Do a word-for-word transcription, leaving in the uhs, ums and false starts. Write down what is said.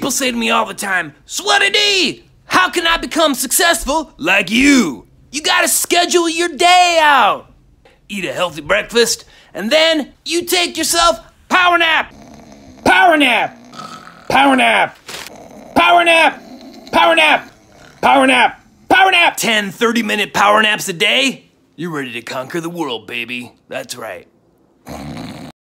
People say to me all the time, Sweaty D, how can I become successful like you? You gotta schedule your day out. Eat a healthy breakfast, and then you take yourself power nap. Power nap. Power nap. Power nap. Power nap. Power nap. Power nap. ten thirty minute power naps a day. You're ready to conquer the world, baby. That's right.